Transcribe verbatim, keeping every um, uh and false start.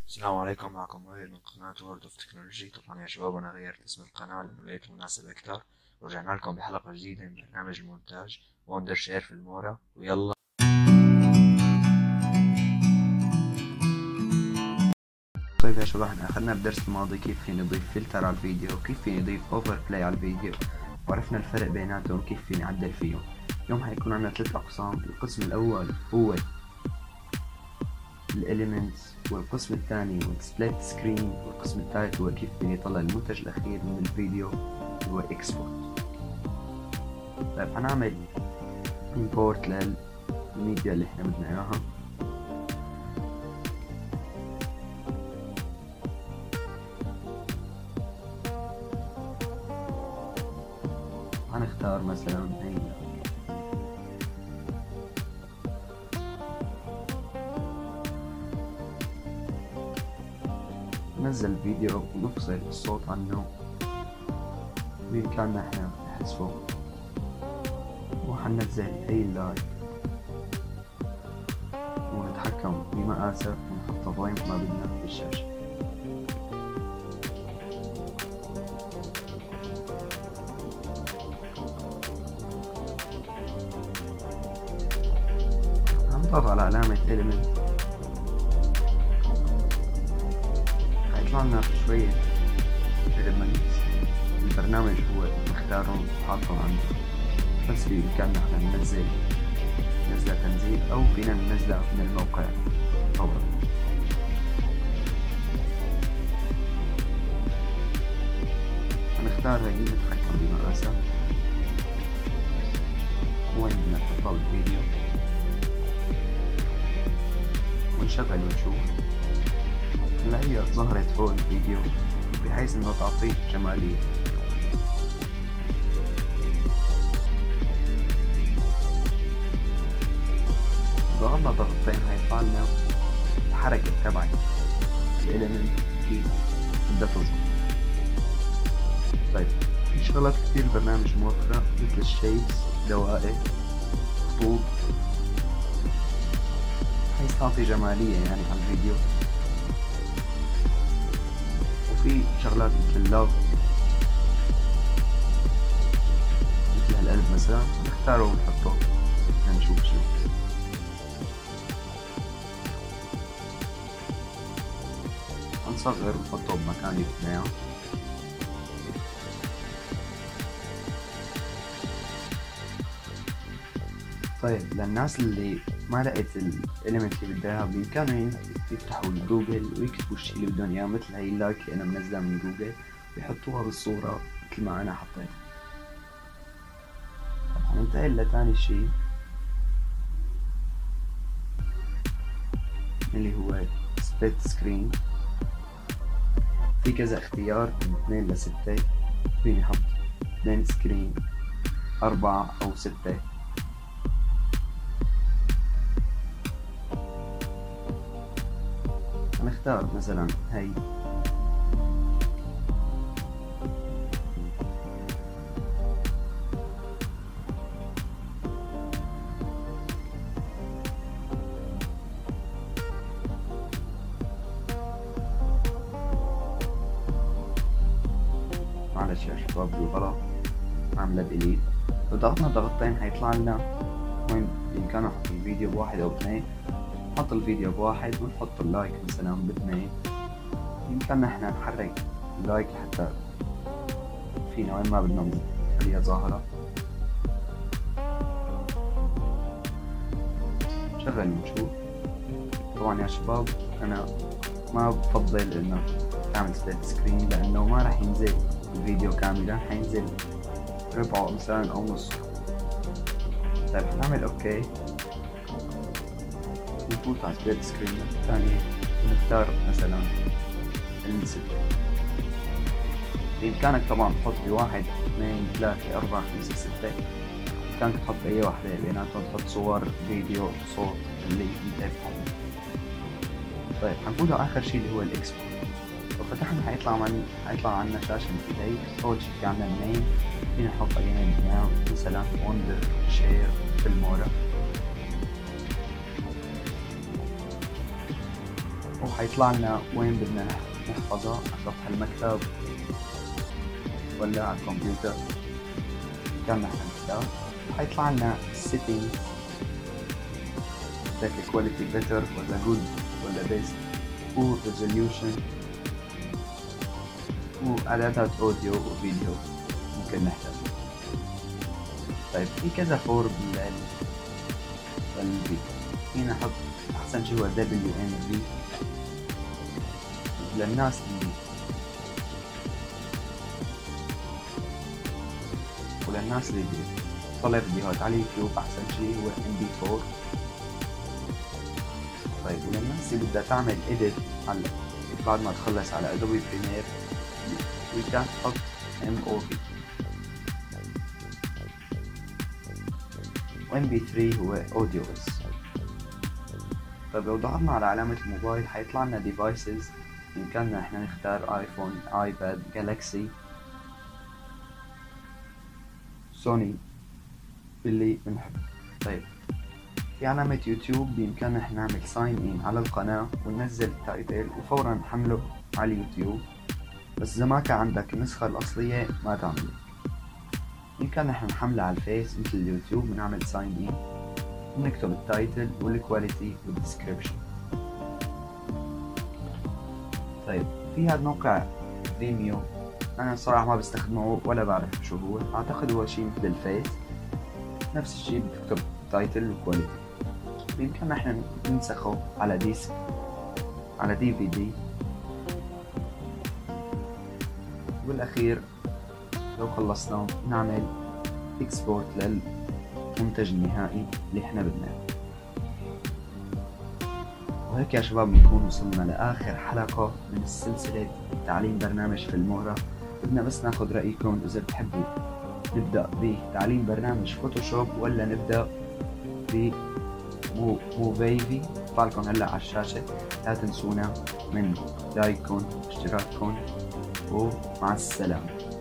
السلام عليكم، معكم وائل من قناة وورد اوف تكنولوجي. طبعا يا شباب أنا غيرت اسم القناة لأنه لقيته مناسب أكثر. ورجعنا لكم بحلقة جديدة من برنامج المونتاج وندر شير في المورا. ويلا. طيب يا شباب، احنا أخذنا بالدرس الماضي كيف فيني نضيف فلتر على الفيديو وكيف فيني نضيف اوفر بلاي على الفيديو، وعرفنا الفرق بيناتهم وكيف فيني أعدل فيهم. اليوم حيكون عندنا ثلاث أقسام. القسم الأول هو الاليمنتس، والقسم الثاني هو سبليت سكرين، والقسم الثالث هو كيف بدي اطلع المنتج الاخير من الفيديو اللي هو اكسبورت. طيب حنعمل امبورت للميديا اللي احنا بدنا اياها. حنختار مثلا هي ننزل الفيديو ونفصل الصوت عنه بإمكاننا احنا نحذفه، وحننزل هي اللايف ونتحكم بمقاسه ونحطه وين ما بدنا بالشاشة. هنضغط على علامة element، حيطلع لنا شوية elements. البرنامج هو مختارهم وحاطهم عنده، بس بإمكاننا احنا ننزل ننزل تنزيل أو فينا ننزلها من الموقع فورا. هنختار هي نتحكم بمقاسها وين بدنا نحطها بالفيديو ونشغل ونشوف. هلا هي ظهرت فوق الفيديو بحيث انه تعطيه جمالية. ضغطنا ضغطتين هيطلع لنا الحركة تبعت الاليمنت كيف بدها تظهر. طيب في شغلات كتير برنامج موفرة مثل الشيبس، دوائر، خطوط، بحيث تعطي جمالية يعني على الفيديو. وفي شغلات مثل اللوف مثل هالقلب مثلا نختاره ونحطه لنشوف شو. هنصغر ونحطه بمكان اللي بدنا اياه. طيب للناس اللي ما لقيت الاليمنت اللي بدها اياها، بامكانهم يفتحوا الجوجل ويكتبوا الشيء اللي بدهم اياه، مثل هي اللايك اللي انا منزلها من جوجل، ويحطوها بالصورة مثل ما انا حطيتها. ننتقل لتاني شيء اللي هو سبليت سكرين. في كذا اختيار من اثنين لستة، فيني احط اثنين سكرين، أربعة أو ستة. هنختار مثلا هي معلش يا شباب بالغلط عاملة ديليت. لو ضغطنا ضغطتين هيطلع لنا وين بإمكاننا نحط الفيديو بواحد أو اثنين. نحط الفيديو بواحد ونحط اللايك مثلا باثنين. بإمكاننا احنا نحرك اللايك حتى فينا وين ما بدنا نخليها ظاهرة. نشغل ونشوف. طبعا يا شباب أنا ما بفضل إنه تعمل سبليت سكرين، لأنه ما راح ينزل الفيديو كاملا، حينزل ربعه مثلا أو نصه. طيب نعمل أوكي نفوت على سبليت سكرين الثانية ونختار مثلا الستة. بإمكانك طبعا تحط بواحد اثنين ثلاثة أربعة خمسة ستة، بإمكانك تحط أي واحدة بيناتهم، تحط صور، فيديو، صوت اللي انت بتحبه. طيب حنفوت على آخر شيء اللي هو الإكسبورت. لو فتحنا حيطلع من حيطلع عنا شاشة مثل هيك. أول شيء في عنا النيم، فينا نحط أي نيم بدنا مثلا وندر شير في المورا. وحيطلع لنا وين بدنا نحفظها، على سطح المكتب ولا على الكمبيوتر. كان نحن نختار، حيطلع لنا settings ذاك quality better ولا good ولا best، و resolution، وإعدادات أوديو وفيديو ممكن نحتاج. طيب في كذا فورم لل للفيديو، فينا نحط أحسن شي هو دبليو إن في للناس اللي وللناس اللي بتطلع فيديوهات على اليوتيوب أحسن شي هو إم بي فور. طيب وللناس اللي بدها تعمل إيديت على بعد ما تخلص على أدوبي بريمير بدها تحط إم أو في. و إم بي ثري هو أوديو بس. طيب لو ضغطنا على علامة الموبايل حيطلع لنا devices، بإمكاننا إحنا نختار آيفون، آيباد، جالاكسي، سوني اللي بنحب. طيب في علامة يوتيوب بإمكاننا إحنا نعمل ساين إن على القناة وننزل التايتل وفورا نحمله على اليوتيوب، بس إذا ما كان عندك النسخة الأصلية ما تعمله. بإمكاننا إحنا نحمله على الفيس مثل اليوتيوب ونعمل ساين إن ونكتب التايتل والكواليتي والديسكريبشن. طيب في هذا موقع فيميو، أنا صراحة ما بستخدمه ولا بعرف شو هو، أعتقد هو شيء مثل الفيس، نفس الشيء بتكتب تايتل وكواليتي. بإمكاننا إحنا ننسخه على ديسك على دي في دي، والأخير لو خلصنا نعمل إكسبورت للمنتج النهائي اللي إحنا بدناه. وهيك يا شباب بنكون وصلنا لآخر حلقة من السلسلة تعليم برنامج في المهرة. بدنا بس ناخد رأيكم إذا بتحبوا نبدأ بتعليم برنامج فوتوشوب ولا نبدأ ب موفيفي. طالكم هلا على الشاشة، لا تنسونا من لايككم واشتراككم، ومع السلامة.